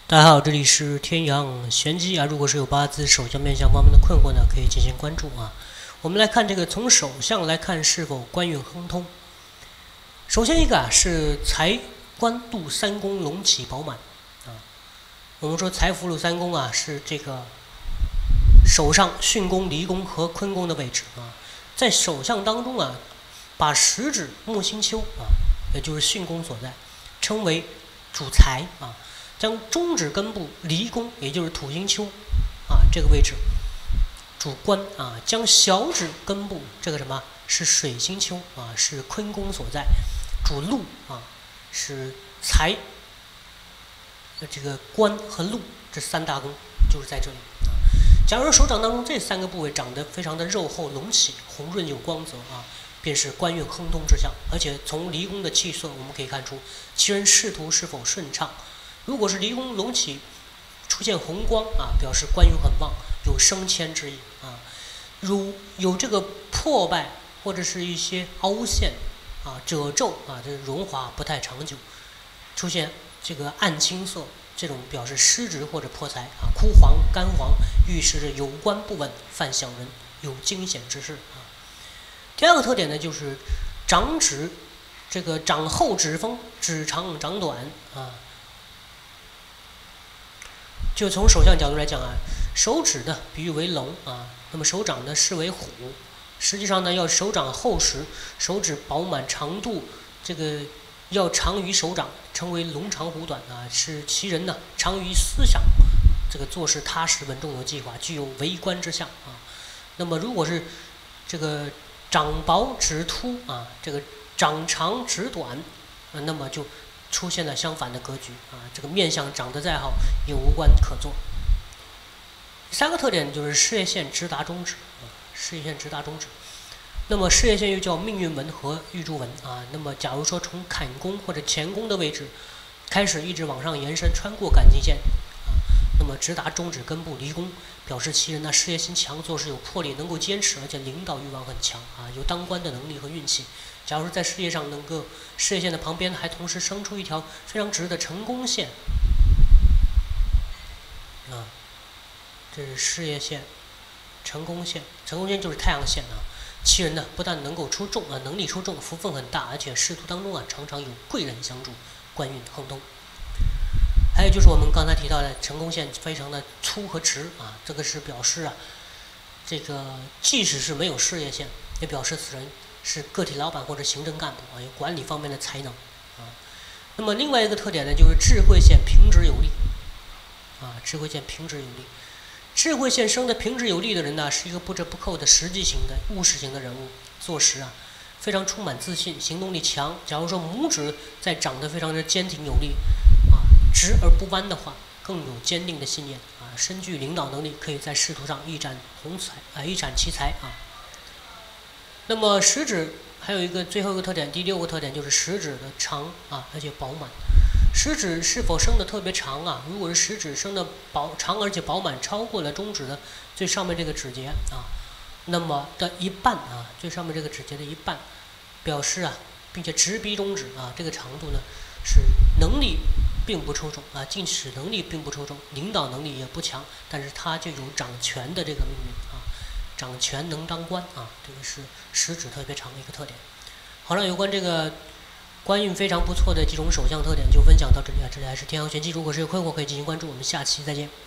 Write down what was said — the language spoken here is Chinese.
大家好，这里是天阳玄机啊。如果是有八字手相面相方面的困惑呢，可以进行关注啊。我们来看这个，从手相来看是否官运亨通。首先一个是财官禄三宫隆起饱满啊。我们说财福禄三宫啊，是这个手上巽宫、离宫和坤宫的位置啊。在手相当中啊，把食指木星丘啊，也就是巽宫所在，称为主财啊。将中指根部离宫，也就是土星丘啊这个位置主官啊，将小指根部这个什么是水星丘啊，是坤宫所在，主禄啊，是财这个官和禄这三大宫就是在这里啊。假如手掌当中这三个部位长得非常的肉厚隆起、红润有光泽啊，便是官运亨通之象。而且从离宫的气色，我们可以看出其人仕途是否顺畅。如果是离宫隆起，出现红光啊，表示官运很旺，有升迁之意啊。如有这个破败或者是一些凹陷啊、褶皱啊，这荣华不太长久。出现这个暗青色，这种表示失职或者破财啊。枯黄、干黄，预示着有官不稳，犯小人，有惊险之事啊。第二个特点呢，就是掌指这个掌后指锋，指长掌短啊。就从手相角度来讲啊，手指呢比喻为龙啊，那么手掌呢视为虎。实际上呢，要手掌厚实，手指饱满，长度这个要长于手掌，称为龙长虎短啊，使其人呢长于思想，这个做事踏实稳重有计划，具有为官之相啊。那么如果是这个掌薄指凸啊，这个掌长指短，那么就出现了相反的格局啊，这个面相长得再好也无官可做。第三个特点就是事业线直达中指啊，事业线直达中指。那么事业线又叫命运纹和玉柱纹啊。那么假如说从坎宫或者乾宫的位置开始一直往上延伸，穿过感情线啊，那么直达中指根部离宫，表示其人呢事业心强，做事有魄力，能够坚持，而且领导欲望很强啊，有当官的能力和运气。假如在事业上能够事业线的旁边还同时生出一条非常直的成功线啊，这是事业线、成功线。成功线就是太阳线啊。其人呢不但能够出众啊，能力出众，福分很大，而且仕途当中啊常常有贵人相助，官运亨通。还有就是我们刚才提到的成功线非常的粗和直啊，这个是表示啊，这个即使是没有事业线，也表示此人是个体老板或者行政干部啊，有管理方面的才能啊。那么另外一个特点呢，就是智慧线平直有力啊，智慧线平直有力。智慧线生的平直有力的人呢，是一个不折不扣的实际型的务实型的人物，做事啊非常充满自信，行动力强。假如说拇指在长得非常的坚挺有力啊，直而不弯的话，更有坚定的信念啊，深具领导能力，可以在仕途上一展宏才啊，一展奇才啊。那么食指还有一个最后一个特点，第六个特点就是食指的长啊，而且饱满。食指是否生的特别长啊？如果是食指生的长而且饱满，超过了中指的最上面这个指节啊，那么的一半啊，最上面这个指节的一半，表示啊，并且直逼中指啊，这个长度呢是能力并不出众啊，进取能力并不出众，领导能力也不强，但是他就有掌权的这个命运啊，掌权能当官啊，这个是食指特别长的一个特点。好了，有关这个官运非常不错的几种手相特点就分享到这里啊，这里还是天阳玄机，如果是有困惑可以进行关注，我们下期再见。